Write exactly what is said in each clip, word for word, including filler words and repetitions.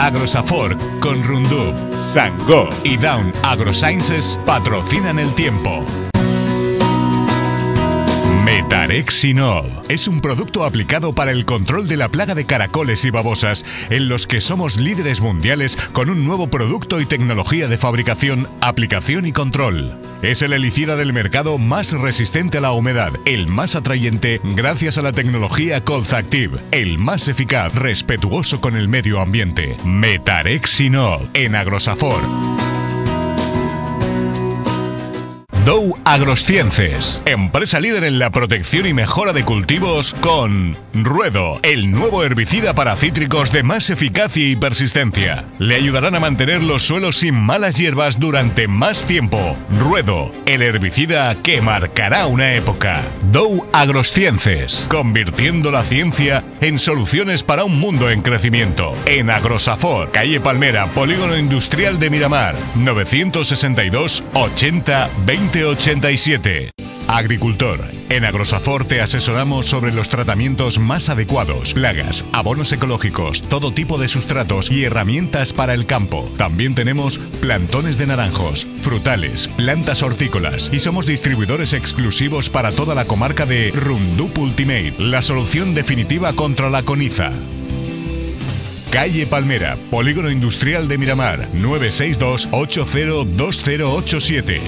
Agrosafor con Rundup, Sangó y Down AgroSciences patrocinan el tiempo. Metarexinol es un producto aplicado para el control de la plaga de caracoles y babosas, en los que somos líderes mundiales con un nuevo producto y tecnología de fabricación, aplicación y control. Es el herbicida del mercado más resistente a la humedad, el más atrayente gracias a la tecnología Colzactive, el más eficaz, respetuoso con el medio ambiente. Metarexinol en Agrosafor. Dow AgroSciences, empresa líder en la protección y mejora de cultivos con Ruedo, el nuevo herbicida para cítricos de más eficacia y persistencia. Le ayudarán a mantener los suelos sin malas hierbas durante más tiempo. Ruedo, el herbicida que marcará una época. Dow AgroSciences, convirtiendo la ciencia en soluciones para un mundo en crecimiento. En Agrosafor, calle Palmera, Polígono Industrial de Miramar, novecientos sesenta y dos ochenta veinte ochenta y siete. Agricultor, en Agrosafor te asesoramos sobre los tratamientos más adecuados, plagas, abonos ecológicos, todo tipo de sustratos y herramientas para el campo. También tenemos plantones de naranjos, frutales, plantas hortícolas y somos distribuidores exclusivos para toda la comarca de Rundup Ultimate, la solución definitiva contra la coniza. Calle Palmera, Polígono Industrial de Miramar, nueve seis dos ocho cero dos cero ocho siete.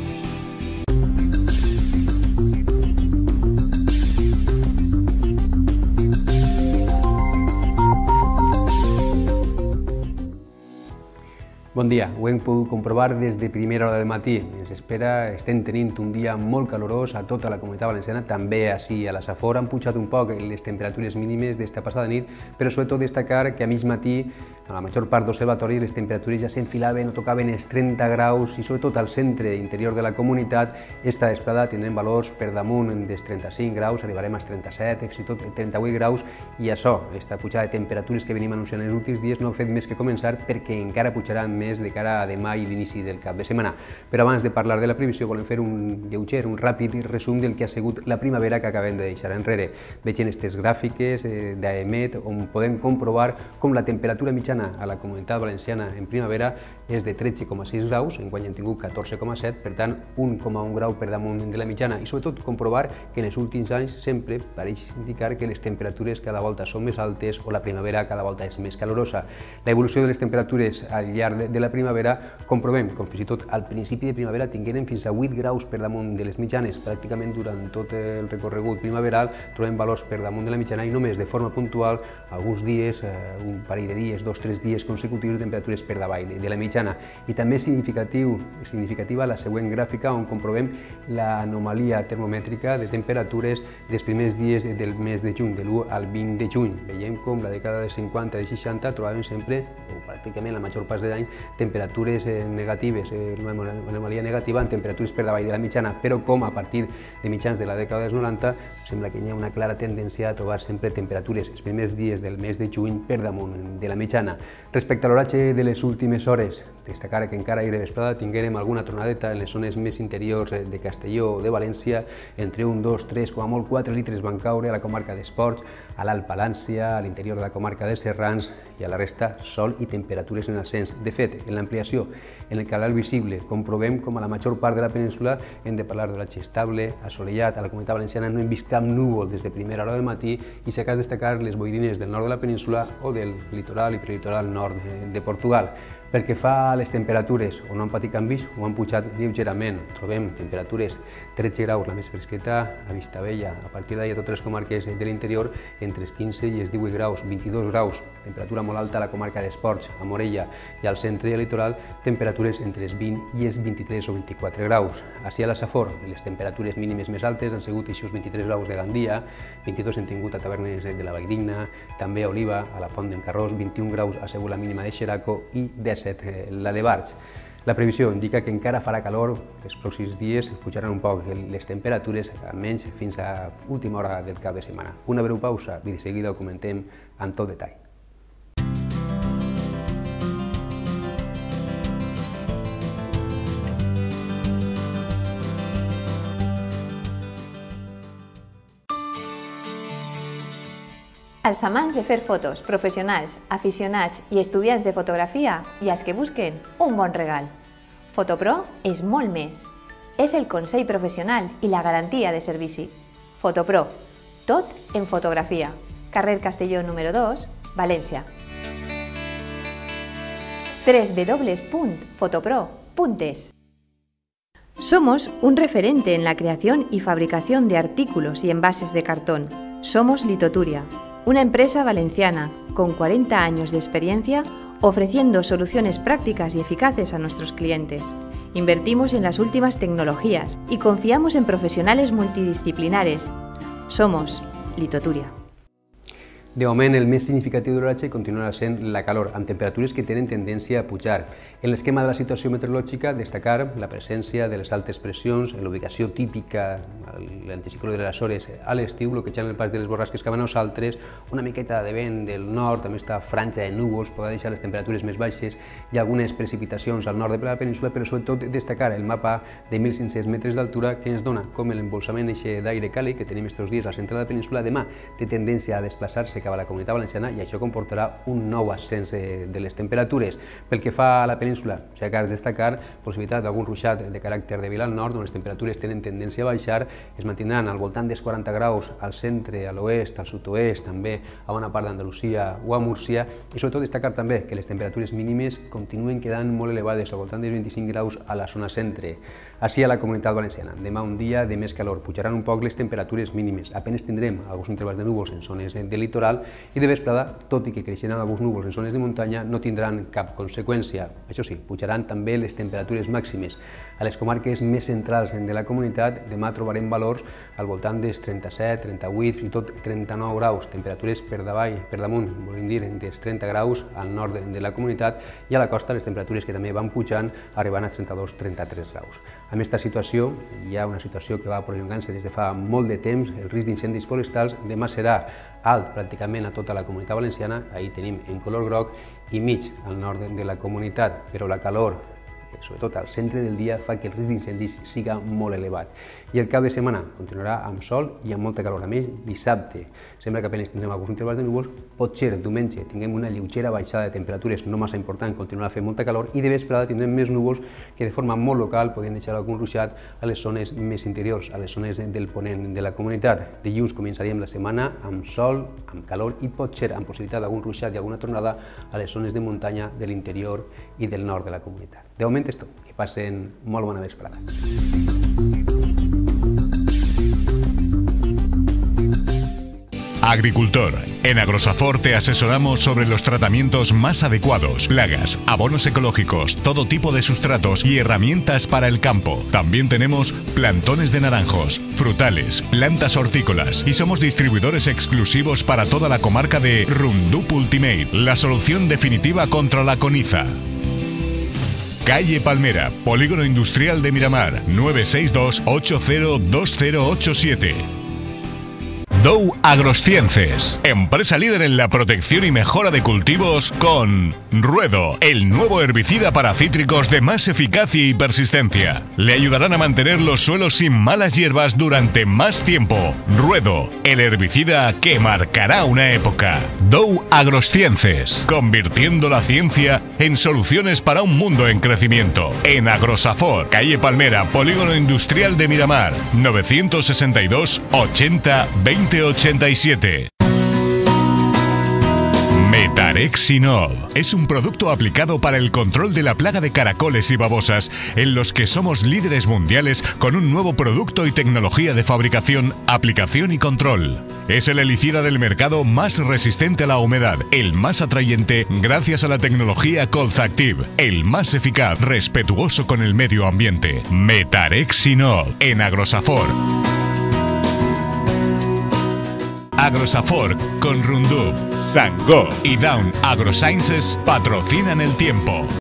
Bon dia, ho hem pogut comprovar des de primera hora del matí. Ens espera, estem tenint un dia molt calorós a tota la Comunitat Valenciana, també així a la Safor. Han pujat un poc les temperatures mínimes d'esta passada nit, però sobretot destacar que a mig matí, a la major part d'observatoris, les temperatures ja s'enfilaven o tocaven els trenta graus i sobretot al centre interior de la comunitat, esta vesprada tindrem valors per damunt dels trenta-cinc graus, arribarem als trenta-set, fins i tot trenta-vuit graus, i això, esta pujada de temperatures que venim anunciant els últims dies, no ha fet més que començar perquè encara pujaran més de cara a demà i l'inici del cap de setmana. Però abans de parlar de la previsió volem fer un lleuger, un ràpid resum del que ha sigut la primavera que acabem de deixar enrere. Vegem aquestes gràfiques d'A E M E T on podem comprovar com la temperatura mitjana a la Comunitat Valenciana en primavera és de tretze coma sis graus, enguany hem tingut catorze coma set, per tant un coma un grau per damunt de la mitjana, i sobretot comprovar que en els últims anys sempre pareix indicar que les temperatures cada volta són més altes o la primavera cada volta és més calorosa. L'evolució de les temperatures al llarg de la primavera comprovem com fins i tot al principi de primavera tingueren fins a vuit graus per damunt de les mitjanes. Pràcticament durant tot el recorregut primaveral trobem valors per damunt de la mitjana i només de forma puntual, alguns dies, un parell de dies, dos o tres dies consecutius, temperatures per davall de la mitjana. I també és significatiu, significativa la següent gràfica on comprovem l'anomalia termomètrica de temperatures dels primers dies del mes de juny, de l'u al vint de juny. Veiem com la dècada de cinquanta i seixanta trobàvem sempre, o pràcticament la major part de l'any, temperatures negatives, una anomalia negativa en temperatures per davall de la mitjana, però com a partir de mitjans de la dècada dels noranta sembla que hi ha una clara tendència a trobar sempre temperatures els primers dies del mes de juny per damunt de la mitjana. Respecte a l'oratge de les últimes hores, destacar que encara ahir de vesprada tinguérem alguna tronadeta en les zones més interiors de Castelló o de València, entre un, dos, tres, com a molt quatre litres van caure a la comarca d'Esports, a l'Alt Palància, a l'interior de la comarca de Serrans i a la resta sol i temperatures en ascens. De fet, en l'ampliació, en el canal visible, comprovem com a la major part de la península hem de parlar d'oratge estable, assolellat. A la Comunitat Valenciana no hem vist cap núvol des de primera hora del matí i si acabes destacar les boirines del nord de la península o del litoral i prelitoral nord de Portugal. Pel que fa a les temperatures, on no han patit canvis o han pujat lleugerament, trobem temperatures tretze graus, la més fresqueta, a Vistabella, a partir d'ahir a totes les comarques de l'interior, entre els quinze i els divuit graus, vint-i-dos graus, temperatura molt alta a la comarca d'Esports, a Morella i al centre i al litoral, temperatures entre els vint i els vint-i-tres o vint-i-quatre graus. Així a la Safor, les temperatures mínimes més altes han sigut aquests vint-i-tres graus de Gandia, vint-i-dos hem tingut a Tavernes de la Valldigna, també a Oliva, a la Font d'en Carròs, vint-i-un graus ha sigut la mínima de Xeraco i disset la de Barx. La previsió indica que encara farà calor, els pròxims dies pujaran un poc les temperatures, almenys fins a última hora del cap de setmana. Una breu pausa i de seguida ho comentem amb tot detall. Els amants de fer fotos, professionals, aficionats i estudiants de fotografia i els que busquen un bon regal. Fotopro és molt més. És el consell professional i la garantia de servici. Fotopro, tot en fotografia. Carrer Castelló número dos, València. doble u doble u doble u punto fotopro punto es. Somos un referente en la creación y fabricación de artículos y envases de cartón. Somos Litoturia, una empresa valenciana con cuarenta años de experiencia ofreciendo soluciones prácticas y eficaces a nuestros clientes. Invertimos en las últimas tecnologías y confiamos en profesionales multidisciplinares. Somos Litoturia. De moment, el més significatiu de l'oratge continuarà sent la calor, amb temperatures que tenen tendència a pujar. En l'esquema de la situació meteorològica, destacar la presència de les altes pressions en l'ubicació típica, l'anticicló de les Açores a l'estiu, bloquejant el pas de les borrasques cap a nosaltres, una miqueta de vent del nord, amb aquesta franja de núvols, podrà deixar les temperatures més baixes, hi ha algunes precipitacions al nord de la península, però sobretot destacar el mapa de mil cinc-cents metres d'altura que ens dona com l'embolsament d'aire càlid que tenim aquests dies al centre de la península demà té tendència a desplaçar-se cap a la Comunitat Valenciana i això comportarà un nou ascens de les temperatures. Pel que fa a la península, ja cal destacar possibilitat d'algun ruixat de caràcter de vila al nord, on les temperatures tenen tendència a baixar, es mantindran al voltant dels quaranta graus al centre, a l'oest, al sud-oest, també a bona part d'Andalusia o a Múrcia, i sobretot destacar també que les temperatures mínimes continuen quedant molt elevades, al voltant dels vint-i-cinc graus a la zona centre. Així a la Comunitat Valenciana, demà un dia de més calor, pujaran un poc les temperatures mínimes, apenas tindrem alguns intervals de núvols en zones de litoral i de vesprada, tot i que creixeran alguns núvols en zones de muntanya, no tindran cap conseqüència. Això sí, pujaran també les temperatures màximes. A les comarques més centrals de la comunitat, demà trobarem valors al voltant dels trenta-set, trenta-vuit, fins i tot trenta-nou graus, temperatures per davall, per damunt, volem dir, dels trenta graus al nord de la comunitat, i a la costa les temperatures que també van pujant, arribant als trenta-dos a trenta-tres graus. Amb aquesta situació, hi ha una situació que va prolongant-se des de fa molt de temps, el risc d'incendis forestals demà serà alt pràcticament a tota la Comunitat Valenciana, ahir tenim en color groc i mig al nord de la comunitat, però la calor, sobretot al centre del dia, fa que el risc d'incendis siga molt elevat. I el cap de setmana continuarà amb sol i amb molta calor. A més, dissabte sembla que apenas tindrem alguns intervals de núvols, potser diumenge tinguem una lleugera baixada de temperatures no massa important, continuarà fent molta calor, i de vesprada tindrem més núvols que de forma molt local podien deixar algun ruixat a les zones més interiors, a les zones del ponent de la comunitat. Dilluns començaríem la setmana amb sol, amb calor i potser amb possibilitat d'algun ruixat i alguna tornada a les zones de muntanya de l'interior i del nord de la comunitat. De moment és tot. Que passen molt bona vesprada. Agricultor. En Agrosafor te asesoramos sobre los tratamientos más adecuados, plagas, abonos ecológicos, todo tipo de sustratos y herramientas para el campo. También tenemos plantones de naranjos, frutales, plantas hortícolas y somos distribuidores exclusivos para toda la comarca de Rundup Ultimate, la solución definitiva contra la coniza. Calle Palmera, Polígono Industrial de Miramar, nueve seis dos, ocho cero dos cero ocho siete. Dow Agrosciences, empresa líder en la protección y mejora de cultivos con Ruedo, el nuevo herbicida para cítricos de más eficacia y persistencia. Le ayudarán a mantener los suelos sin malas hierbas durante más tiempo. Ruedo, el herbicida que marcará una época. Dow Agrosciences, convirtiendo la ciencia en soluciones para un mundo en crecimiento. En Agrosafor, calle Palmera, Polígono Industrial de Miramar, novecientos sesenta y dos, ochenta, veinte ochenta y siete. Metarexinol es un producto aplicado para el control de la plaga de caracoles y babosas, en los que somos líderes mundiales con un nuevo producto y tecnología de fabricación, aplicación y control. Es el herbicida del mercado más resistente a la humedad, el más atrayente gracias a la tecnología Colzactive, el más eficaz, respetuoso con el medio ambiente. Metarexinol en Agrosafor. Agrosafor con Rundup, Sangó y Down AgroSciences patrocinan el tiempo.